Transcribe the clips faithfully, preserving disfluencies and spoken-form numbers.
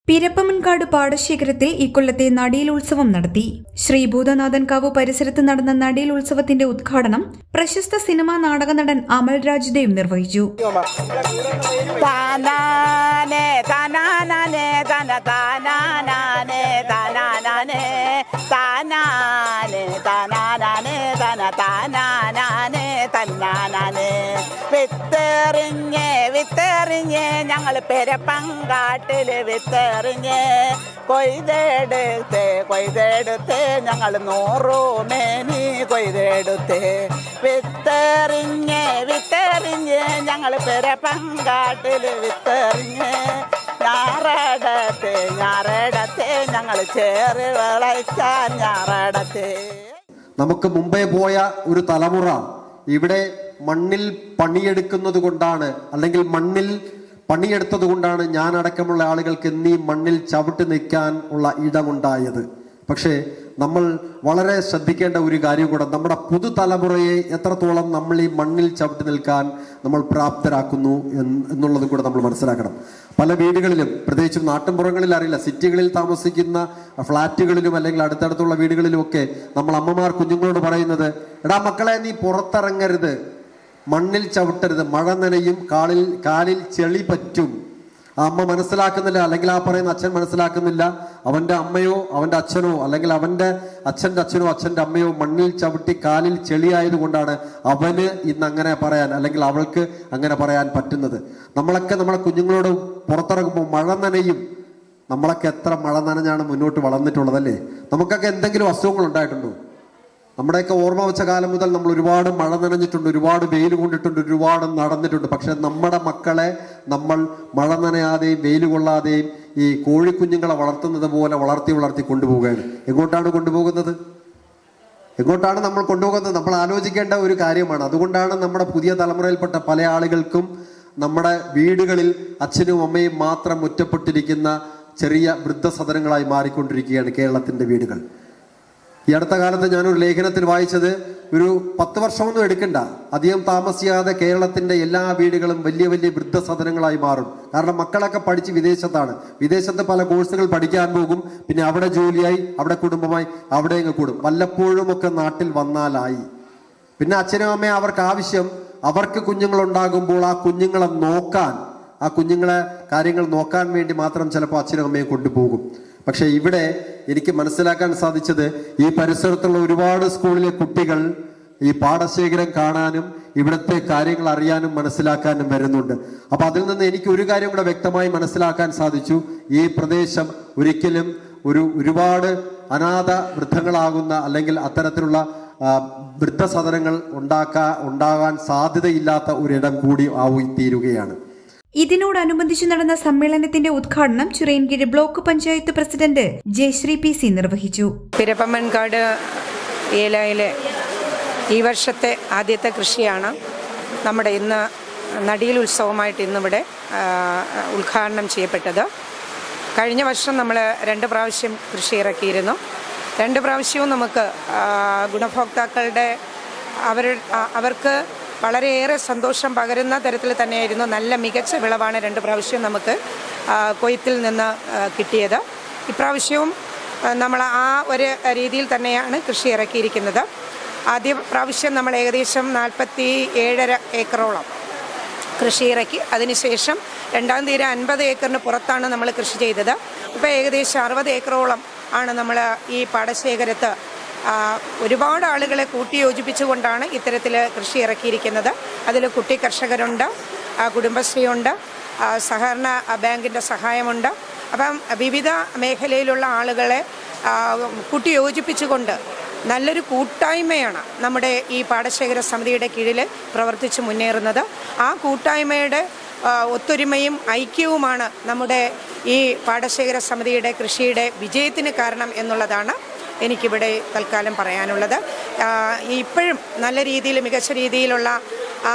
പിരപ്പമൺകാട് പാടശേഖരത്തിൽ ഇക്കൊല്ലത്തെ നടീൽ ഉത്സവം നടത്തി. ശ്രീ ഭൂതനാഥൻകാവ് പരിസരത്ത് നടന്ന നടീൽ ഉത്സവത്തിന്റെ ഉദ്ഘാടനം പ്രശസ്ത സിനിമാ നാടക നടൻ അമൽ രാജ്ദേവ് നിർവഹിച്ചു. വിത്തെറിഞ്ഞ് വിത്തെറിഞ്ഞ് ഞങ്ങൾ പെരപ്പങ്കാട്ടില് വിത്തെറിഞ്ഞ് കൊയ്തെടുത്ത് കൊയ്തെടുത്ത് ഞങ്ങൾ നൂറുമേനി കൊയ്തെടുത്ത് വിത്തെറിഞ്ഞ് വിത്തെറിഞ്ഞ് ഞങ്ങൾ പെരപ്പങ്കാട്ടില് വിത്തെറിഞ്ഞ് ഞാറടത്ത് ഞാറടത്ത് ഞങ്ങൾ ചേറ് വിളയ്ക്കാൻ ഞാറടത്ത്. നമുക്ക് മുമ്പേ പോയ ഒരു തലമുറ ഇവിടെ മണ്ണിൽ പണിയെടുക്കുന്നത് കൊണ്ടാണ്, അല്ലെങ്കിൽ മണ്ണിൽ പണിയെടുത്തത് കൊണ്ടാണ് ഞാൻ അടക്കമുള്ള ആളുകൾക്ക് എന്നീ മണ്ണിൽ ചവിട്ടി നിൽക്കാൻ ഉള്ള ഇടമുണ്ടായത്. പക്ഷേ നമ്മൾ വളരെ ശ്രദ്ധിക്കേണ്ട ഒരു കാര്യം കൂടെ, നമ്മുടെ പുതുതലമുറയെ എത്രത്തോളം നമ്മൾ ഈ മണ്ണിൽ ചവിട്ടി നിൽക്കാൻ നമ്മൾ പ്രാപ്തരാക്കുന്നു എന്നുള്ളത് കൂടെ നമ്മൾ മനസ്സിലാക്കണം. പല വീടുകളിലും, പ്രത്യേകിച്ചും നാട്ടിൻപുറങ്ങളിൽ അറിയില്ല, സിറ്റികളിൽ താമസിക്കുന്ന ഫ്ലാറ്റുകളിലും അല്ലെങ്കിൽ അടുത്തടുത്തുള്ള വീടുകളിലും ഒക്കെ നമ്മൾ അമ്മമാർ കുഞ്ഞുങ്ങളോട് പറയുന്നത്, എടാ മക്കളെ നീ പുറത്തിറങ്ങരുത്, മണ്ണിൽ ചവിട്ടരുത്, മഴ നനയും, കാലിൽ കാലിൽ ചെളി പറ്റും. ആ അമ്മ മനസ്സിലാക്കുന്നില്ല, അല്ലെങ്കിൽ ആ പറയുന്ന അച്ഛൻ മനസ്സിലാക്കുന്നില്ല, അവന്റെ അമ്മയോ അവന്റെ അച്ഛനോ അല്ലെങ്കിൽ അവന്റെ അച്ഛൻ്റെ അച്ഛനോ അച്ഛൻ്റെ അമ്മയോ മണ്ണിൽ ചവിട്ടി കാലിൽ ചെളിയായത് കൊണ്ടാണ് അവന് ഇന്ന് അങ്ങനെ പറയാൻ അല്ലെങ്കിൽ അവൾക്ക് അങ്ങനെ പറയാൻ പറ്റുന്നത്. നമ്മളൊക്കെ നമ്മളെ കുഞ്ഞുങ്ങളോട് പുറത്തിറങ്ങുമ്പോൾ മഴ നനയും, നമ്മളൊക്കെ എത്ര മഴ നനഞ്ഞാണ് മുന്നോട്ട് വളർന്നിട്ടുള്ളതല്ലേ? നമുക്കൊക്കെ എന്തെങ്കിലും അസുഖങ്ങൾ ഉണ്ടായിട്ടുണ്ടോ? നമ്മുടെയൊക്കെ ഓർമ്മ വെച്ച കാലം മുതൽ നമ്മൾ ഒരുപാട് മഴ നനഞ്ഞിട്ടുണ്ട്, ഒരുപാട് വെയിൽ കൊണ്ടിട്ടുണ്ട്, ഒരുപാട് നടന്നിട്ടുണ്ട്. പക്ഷെ നമ്മുടെ മക്കളെ നമ്മൾ മഴ നനയാതെയും വെയിൽ കൊള്ളാതെയും ഈ കോഴിക്കുഞ്ഞുങ്ങളെ വളർത്തുന്നത് പോലെ വളർത്തി വളർത്തി കൊണ്ടുപോവുകയാണ്. എങ്ങോട്ടാണ് കൊണ്ടുപോകുന്നത്? എങ്ങോട്ടാണ് നമ്മൾ കൊണ്ടുപോകുന്നത്? നമ്മൾ ആലോചിക്കേണ്ട ഒരു കാര്യമാണ്. അതുകൊണ്ടാണ് നമ്മുടെ പുതിയ തലമുറയിൽപ്പെട്ട പല ആളുകൾക്കും നമ്മുടെ വീടുകളിൽ അച്ഛനും അമ്മയും മാത്രം ഒറ്റപ്പെട്ടിരിക്കുന്ന ചെറിയ വൃദ്ധസദനങ്ങളായി മാറിക്കൊണ്ടിരിക്കുകയാണ് കേരളത്തിന്റെ വീടുകൾ. ഈ അടുത്ത കാലത്ത് ഞാനൊരു ലേഖനത്തിൽ വായിച്ചത്, ഒരു പത്ത് വർഷമൊന്നും എടുക്കണ്ട, അധികം താമസിയാതെ കേരളത്തിന്റെ എല്ലാ വീടുകളും വലിയ വലിയ വൃദ്ധസദനങ്ങളായി മാറും. കാരണം മക്കളൊക്കെ പഠിച്ച് വിദേശത്താണ്, വിദേശത്ത് പല കോഴ്സുകൾ പഠിക്കാൻ പോകും, പിന്നെ അവിടെ ജോലിയായി, അവിടെ കുടുംബമായി, അവിടെ അങ്ങ് കൂടും. വല്ലപ്പോഴും ഒക്കെ നാട്ടിൽ വന്നാലായി. പിന്നെ അച്ഛനും അമ്മയും അവർക്ക് ആവശ്യം, അവർക്ക് കുഞ്ഞുങ്ങളുണ്ടാകുമ്പോൾ ആ കുഞ്ഞുങ്ങളെ നോക്കാൻ, ആ കുഞ്ഞുങ്ങളെ കാര്യങ്ങൾ നോക്കാൻ വേണ്ടി മാത്രം ചിലപ്പോൾ അച്ഛനും അമ്മയും കൊണ്ടുപോകും. പക്ഷെ ഇവിടെ എനിക്ക് മനസ്സിലാക്കാൻ സാധിച്ചത്, ഈ പരിസരത്തുള്ള ഒരുപാട് സ്കൂളിലെ കുട്ടികൾ ഈ പാടശേഖരം കാണാനും ഇവിടുത്തെ കാര്യങ്ങൾ അറിയാനും മനസ്സിലാക്കാനും വരുന്നുണ്ട്. അപ്പൊ അതിൽ നിന്ന് എനിക്ക് ഒരു കാര്യം കൂടെ വ്യക്തമായി മനസ്സിലാക്കാൻ സാധിച്ചു. ഈ പ്രദേശം ഒരിക്കലും ഒരു ഒരുപാട് അനാഥ വൃദ്ധങ്ങളാകുന്ന അല്ലെങ്കിൽ അത്തരത്തിലുള്ള വൃദ്ധസദനങ്ങൾ ഉണ്ടാക്കാ ഉണ്ടാകാൻ സാധ്യതയില്ലാത്ത ഒരിടം കൂടി ആയി തീരുകയാണ്. ഇതിനോടനുബന്ധിച്ച് നടന്ന സമ്മേളനത്തിന്റെ ഉദ്ഘാടനം Chirayinkeezhu block panchayat president Jayasree P C നിർവഹിച്ചു. പിരപ്പമൺകാട് ഏലയിലെ ഈ വർഷത്തെ ആദ്യത്തെ കൃഷിയാണ് നമ്മുടെ ഇന്ന് നടീൽ ഉത്സവമായിട്ട് ഇന്നിവിടെ ഉദ്ഘാടനം ചെയ്യപ്പെട്ടത്. കഴിഞ്ഞ വർഷം നമ്മൾ രണ്ട് പ്രാവശ്യം കൃഷി ഇറക്കിയിരുന്നു. രണ്ട് പ്രാവശ്യവും നമുക്ക് ഗുണഭോക്താക്കളുടെ അവർ അവർക്ക് വളരെയേറെ സന്തോഷം പകരുന്ന തരത്തിൽ തന്നെയായിരുന്നു. നല്ല മികച്ച വിളവാണ് രണ്ട് പ്രാവശ്യവും നമുക്ക് കൊയ്ത്തിൽ നിന്ന് കിട്ടിയത്. ഇപ്രാവശ്യവും നമ്മൾ ആ ഒരു രീതിയിൽ തന്നെയാണ് കൃഷി ഇറക്കിയിരിക്കുന്നത്. ആദ്യ പ്രാവശ്യം നമ്മൾ ഏകദേശം നാൽപ്പത്തി ഏഴര ഏക്കറോളം കൃഷി ഇറക്കി. അതിനുശേഷം രണ്ടാം തീരെ അൻപത് ഏക്കറിന് പുറത്താണ് നമ്മൾ കൃഷി ചെയ്തത്. ഇപ്പോൾ ഏകദേശം അറുപത് ഏക്കറോളം ആണ് നമ്മൾ ഈ പാടശേഖരത്ത് ഒരുപാട് ആളുകളെ കൂട്ടിയോജിപ്പിച്ചുകൊണ്ടാണ് ഇത്തരത്തിൽ കൃഷി ഇറക്കിയിരിക്കുന്നത്. അതിൽ കുട്ടി കർഷകരുണ്ട്, കുടുംബശ്രീയുണ്ട്, സഹകരണ ബാങ്കിൻ്റെ സഹായമുണ്ട്. അപ്പം വിവിധ മേഖലയിലുള്ള ആളുകളെ കൂട്ടിയോജിപ്പിച്ചുകൊണ്ട് നല്ലൊരു കൂട്ടായ്മയാണ് നമ്മുടെ ഈ പാടശേഖര സമിതിയുടെ കീഴിൽ പ്രവർത്തിച്ച് മുന്നേറുന്നത്. ആ കൂട്ടായ്മയുടെ ഒത്തൊരുമയും ഐക്യവുമാണ് നമ്മുടെ ഈ പാടശേഖര സമിതിയുടെ കൃഷിയുടെ വിജയത്തിന് കാരണം എന്നുള്ളതാണ് എനിക്കിവിടെ തൽക്കാലം പറയാനുള്ളത്. ഇപ്പോഴും നല്ല രീതിയിൽ മികച്ച രീതിയിലുള്ള ആ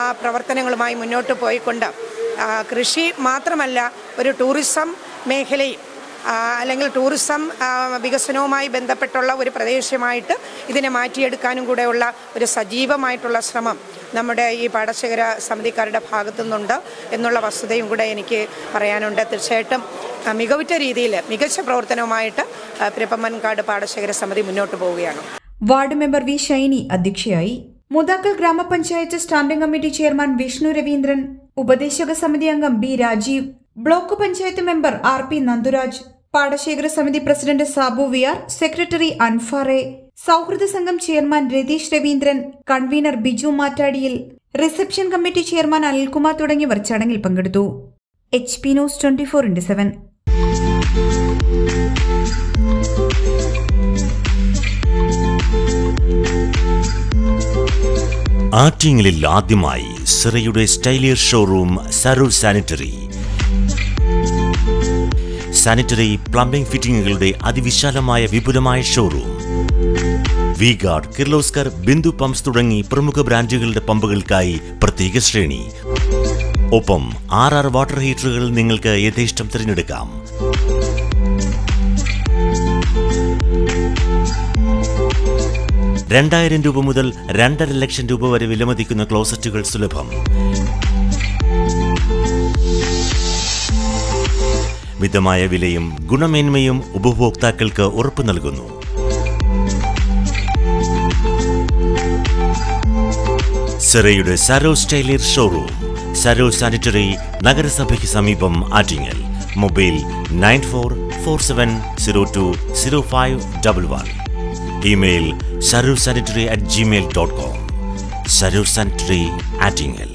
പ്രവർത്തനങ്ങളുമായി മുന്നോട്ട് പോയിക്കൊണ്ട് കൃഷി മാത്രമല്ല ഒരു ടൂറിസം മേഖലയും അല്ലെങ്കിൽ ടൂറിസം വികസനവുമായി ബന്ധപ്പെട്ടുള്ള ഒരു പ്രദേശമായിട്ട് ഇതിനെ മാറ്റിയെടുക്കാനും കൂടെയുള്ള ഒരു സജീവമായിട്ടുള്ള ശ്രമം നമ്മുടെ ഈ പാടശേഖര സമിതിക്കാരുടെ ഭാഗത്തു നിന്നുണ്ട് എന്നുള്ള വസ്തുതയും കൂടെ എനിക്ക് പറയാനുണ്ട്. തീർച്ചയായിട്ടും മികവുറ്റ രീതിയിൽ മികച്ച പ്രവർത്തനവുമായിട്ട് പെരുപ്പമ്മൻകാട് പാടശേഖര സമിതി മുന്നോട്ട് പോവുകയാണ്. വാർഡ് മെമ്പർ വി ഷൈനി അധ്യക്ഷയായി. Mudakkal gramapanchayat standing committee chairman Vishnu Raveendran, ഉപദേശക സമിതി അംഗം B Rajeev, block panchayat member R P Nandhuraj, പാടശേഖര സമിതി president Sabu V R, secretary അൻഫാറെ, സൌഹൃദ സംഘം ചെയർമാൻ രതീഷ് രവീന്ദ്രൻ, കൺവീനർ ബിജു മാറ്റാടിയിൽ, റിസപ്ഷൻ കമ്മിറ്റി ചെയർമാൻ അനിൽകുമാർ തുടങ്ങിയവർ ചടങ്ങിൽ പങ്കെടുത്തു. H P news twenty four into seven. ആറ്റിങ്ങലിൽ ആദ്യമായി സിറയുടെ സ്റ്റൈലിയർ showroom Saroor sanitary. Sanitary plumbing ഫിറ്റിംഗുകളുടെ അതിവിശാലമായ വിപുലമായ showroom. V Guard, Kirloskar, Bindu pumps തുടങ്ങി പ്രമുഖ ബ്രാൻഡുകളുടെ പമ്പുകൾക്കായി പ്രത്യേക ശ്രേണി. ഒപ്പം ആർ ആർ വാട്ടർ ഹീറ്ററുകൾ നിങ്ങൾക്ക് യഥേഷ്ടം തിരഞ്ഞെടുക്കാം. രണ്ടായിരം രൂപ മുതൽ രണ്ടര ലക്ഷം രൂപ വരെ വിലമതിക്കുന്ന ക്ലോസറ്റുകൾ സുലഭം. മിതമായ വിലയും ഗുണമേന്മയും ഉപഭോക്താക്കൾക്ക് ഉറപ്പു നൽകുന്നു. സിറയുടെ സരോ സ്റ്റൈലിയർ ഷോറൂം, സരോ സാനിറ്ററി, നഗരസഭയ്ക്ക് സമീപം, Attingal. Mobile nine four four seven zero two zero five double one. Email Saroor sanitary at Gmail dot com. Saroor sanitary, Attingal.